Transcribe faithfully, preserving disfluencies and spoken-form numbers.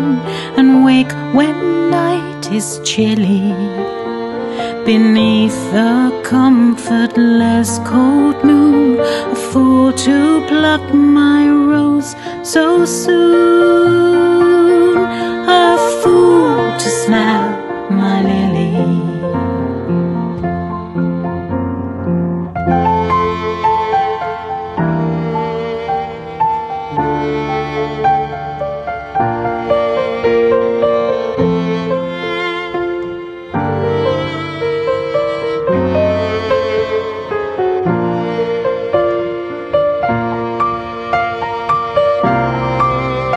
soon, and wake when night is chilly, beneath the comfortless cold moon, a fool to pluck my rose so soon.